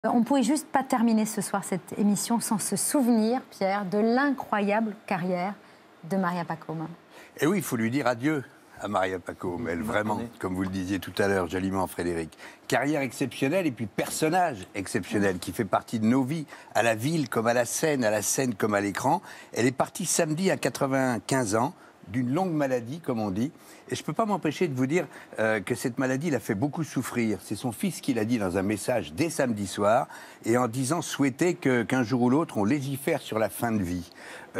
On ne pouvait juste pas terminer ce soir cette émission sans se souvenir, Pierre, de l'incroyable carrière de Maria Pacôme. Et oui, il faut lui dire adieu à Maria Pacôme, elle vraiment, comme vous le disiez tout à l'heure, joliment Frédéric. Carrière exceptionnelle et puis personnage exceptionnel qui fait partie de nos vies, à la ville comme à la scène comme à l'écran. Elle est partie samedi à 95 ans, d'une longue maladie, comme on dit. Et je ne peux pas m'empêcher de vous dire que cette maladie l'a fait beaucoup souffrir. C'est son fils qui l'a dit dans un message dès samedi soir, et en disant souhaiter qu'un jour ou l'autre, on légifère sur la fin de vie,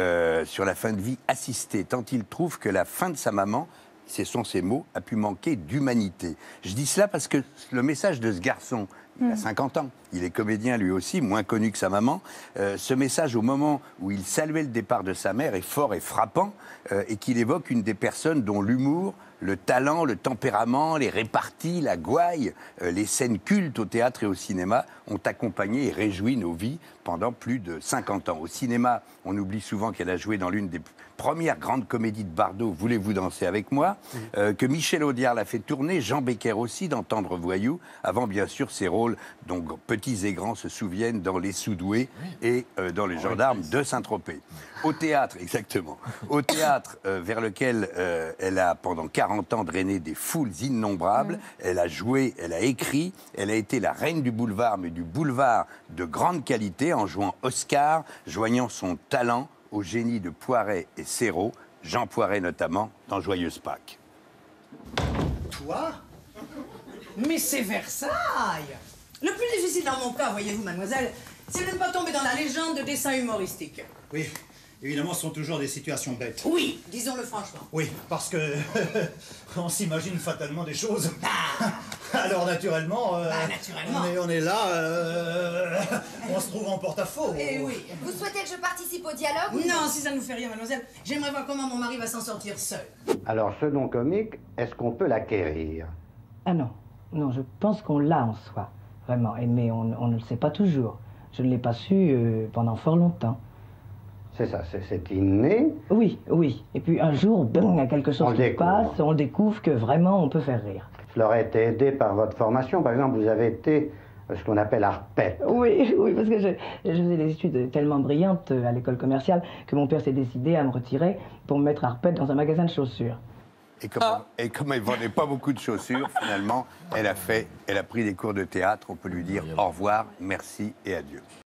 assistée, tant il trouve que la fin de sa maman, ce sont ses mots, a pu manquer d'humanité. Je dis cela parce que le message de ce garçon, il a 50 ans, il est comédien lui aussi, moins connu que sa maman. Ce message, au moment où il saluait le départ de sa mère, est fort et frappant, et qu'il évoque une des personnes dont l'humour, le talent, le tempérament, les réparties, la gouaille, les scènes cultes au théâtre et au cinéma ont accompagné et réjoui nos vies pendant plus de 50 ans. Au cinéma, on oublie souvent qu'elle a joué dans l'une des premières grandes comédies de Bardot, Voulez-vous danser avec moi, que Michel Audiard l'a fait tourner, Jean Becker aussi, dans Tendre voyou, avant bien sûr ses rôles dont petits et grands se souviennent dans Les Soudoués et dans Les Gendarmes de Saint-Tropez. Au théâtre, exactement. Au théâtre vers lequel elle a pendant 40 ans drainé des foules innombrables. Elle a joué, elle a écrit, elle a été la reine du boulevard, mais du boulevard de grande qualité, en jouant Oscar, joignant son talent au génie de Poiret et Serrault, Jean Poiret notamment, dans Joyeuse Pâques. Toi? Mais c'est Versailles! Le plus difficile dans mon cas, voyez-vous, mademoiselle, c'est de ne pas tomber dans la légende de dessins humoristiques. Oui, évidemment, ce sont toujours des situations bêtes. Oui, disons-le franchement. Oui, parce que on s'imagine fatalement des choses. Alors naturellement, on est là, on se trouve en porte-à-faux. Eh oui. Vous souhaitez que je participe au dialogue? Non, si ça ne nous fait rien, mademoiselle, j'aimerais voir comment mon mari va s'en sortir seul. Alors, ce nom comique, est-ce qu'on peut l'acquérir? Ah non, non, je pense qu'on l'a en soi, vraiment, mais on ne le sait pas toujours. Je ne l'ai pas su pendant fort longtemps. C'est ça, c'est inné. Oui, oui. Et puis un jour, bang, il y a quelque chose qui se passe, on découvre que vraiment on peut faire rire. Cela aurait été aidé par votre formation. Par exemple, vous avez été ce qu'on appelle arpète. Oui, oui, parce que je faisais des études tellement brillantes à l'école commerciale que mon père s'est décidé à me retirer pour me mettre arpète dans un magasin de chaussures. Et comme elle ne vendait pas beaucoup de chaussures, finalement, elle a pris des cours de théâtre. On peut lui dire au revoir, merci et adieu.